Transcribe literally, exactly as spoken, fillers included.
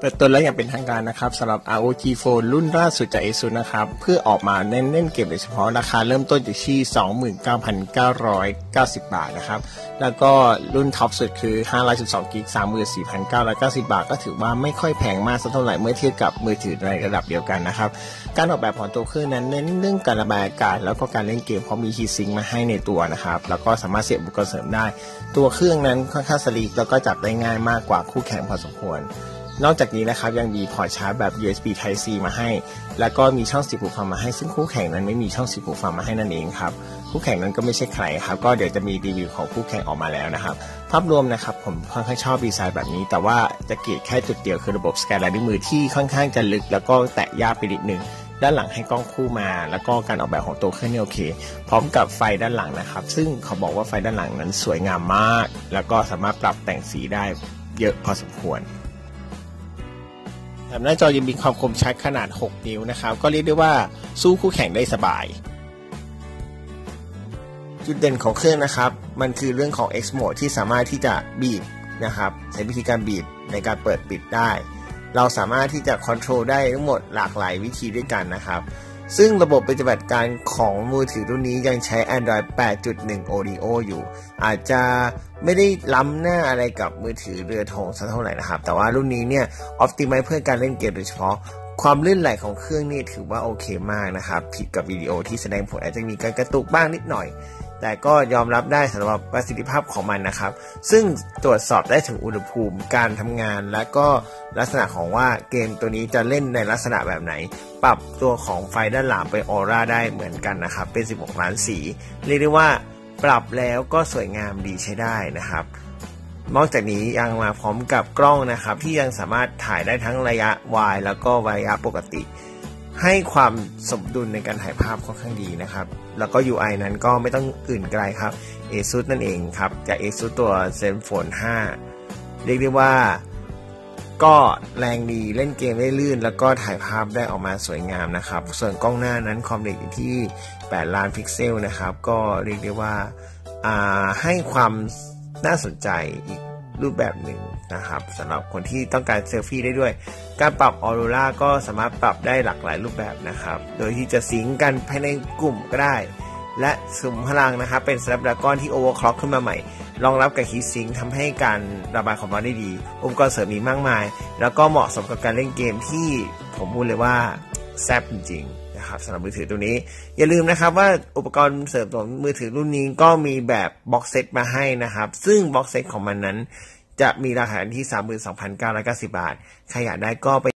ปิดตัวแล้วอย่างเป็นทางการนะครับสำหรับ อาร์ โอ จี โฟน รุ่นล่าสุดจาก ASUS นะครับเพื่อออกมาเน้นเล่นเกมโดยเฉพาะราคาเริ่มต้นอยู่ที่ สองหมื่นเก้าพันเก้าร้อยเก้าสิบ บาทนะครับแล้วก็รุ่นท็อปสุดคือห้าร้อยสิบสองกิกะ สามหมื่นสี่พันเก้าร้อยเก้าสิบ บาทก็ถือว่าไม่ค่อยแพงมากสักเท่าไหร่เมื่อเทียบกับมือถือในระดับเดียวกันนะครับการออกแบบของตัวเครื่องนั้นเน้นเรื่องการระบายอากาศแล้วก็การเล่นเกมเพราะมีฮีทซิงค์มาให้ในตัวนะครับแล้วก็สามารถเสียบอุปกรณ์เสริมได้ตัวเครื่องนั้นค่อนข้างสลีกแล้วก็จับได้ง่ายมากกว่าคู่แข่งพอสมควรนอกจากนี้นะครับยังมีพอร์ตชาร์จแบบ ยู เอส บี Type C มาให้แล้วก็มีช่องเสียบหูฟังมาให้ซึ่งคู่แข่งนั้นไม่มีช่องเสียบหูฟังมาให้นั่นเองครับคู่แข่งนั้นก็ไม่ใช่ใครครับก็เดี๋ยวจะมีรีวิวของคู่แข่งออกมาแล้วนะครับภาพรวมนะครับผมค่อนข้างชอบดีไซน์แบบนี้แต่ว่าจะเกลียดแค่จุดเดียวคือระบบสแกนลายนิ้วมือที่ค่อนข้างจะลึกแล้วก็แตะยากไปนิดนึงด้านหลังให้กล้องคู่มาแล้วก็การออกแบบของตัวเครื่องนี่โอเคพร้อมกับไฟด้านหลังนะครับซึ่งเขาบอกว่าไฟด้านหลังนั้นสวยงามมากแล้วก็สามารถปรับแต่งสีได้เยอะพอสมควรแถมหน้าจอยังมีความคมชัดขนาดหกนิ้วนะครับก็เรียกได้ว่าสู้คู่แข่งได้สบายจุดเด่นของเครื่องนะครับมันคือเรื่องของ X Mode ที่สามารถที่จะบีบนะครับใช้วิธีการบีบในการเปิดปิดได้เราสามารถที่จะคอนโทรลได้ทั้งหมดหลากหลายวิธีด้วยกันนะครับซึ่งระบบปฏิบัติการของมือถือรุ่นนี้ยังใช้ Android แปดจุดหนึ่ง Oreo อยู่อาจจะไม่ได้ล้ำหน้าอะไรกับมือถือเรือธงสักเท่าไหร่นะครับแต่ว่ารุ่นนี้เนี่ย Optimize เพื่อการเล่นเกมโดยเฉพาะความลื่นไหลของเครื่องนี่ถือว่าโอเคมากนะครับผิดกับวิดีโอที่แสดงผลอาจจะมีการกระตุกบ้างนิดหน่อยแต่ก็ยอมรับได้สำหรับประสิทธิภาพของมันนะครับซึ่งตรวจสอบได้ถึงอุณหภูมิการทำงานและก็ลักษณะของว่าเกมตัวนี้จะเล่นในลักษณะแบบไหนปรับตัวของไฟด้านหลังไปออร่าได้เหมือนกันนะครับเป็นสิบหกล้านสีเรียกได้ว่าปรับแล้วก็สวยงามดีใช้ได้นะครับนอกจากนี้ยังมาพร้อมกับกล้องนะครับที่ยังสามารถถ่ายได้ทั้งระยะวายแล้วก็ระยะปกติให้ความสมดุลในการถ่ายภาพค่อนข้างดีนะครับแล้วก็ ยู ไอ นั้นก็ไม่ต้องอื่นไกลครับ ASUS นั่นเองครับจาก ASUS ตัว Zenfone ห้าเรียกได้ว่าก็แรงดีเล่นเกมได้ลื่นแล้วก็ถ่ายภาพได้ออกมาสวยงามนะครับส่วนกล้องหน้านั้นความละเอียดอยู่ที่แปดล้านพิกเซลนะครับก็เรียกได้ว่าให้ความน่าสนใจอีกรูปแบบหนึ่งนะครับสำหรับคนที่ต้องการเซลฟี่ได้ด้วยการปรับออโรราก็สามารถปรับได้หลากหลายรูปแบบนะครับโดยที่จะซิงค์กันภายในกลุ่มก็ได้และสุ่มพลังนะครับเป็น Snapdragon ที่ Overclock ขึ้นมาใหม่รองรับกับ Heat Sink ทำให้การระบายความร้อนได้ดีอุปกรณ์เสริมมีมากมายแล้วก็เหมาะสมกับการเล่นเกมที่ผมพูดเลยว่าแซ่บจริงๆนะครับสำหรับมือถือตัวนี้อย่าลืมนะครับว่าอุปกรณ์เสริมของมือถือรุ่นนี้ก็มีแบบบ็อกเซตมาให้นะครับซึ่งบ็อกเซตของมันนั้นจะมีราคาที่ สามหมื่นสองพันเก้าร้อยเก้าสิบ บาทใครอยากได้ก็ไป